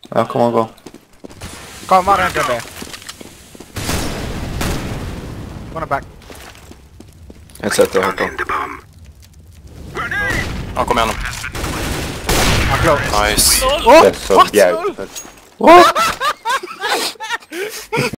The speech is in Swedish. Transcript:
Ja, kom gå. Kom, var en gubbe. Wanna back. Ett sätt att hoppa. Ja, kom igen. I'm close. Nice. Oh, Det är så what? jävligt.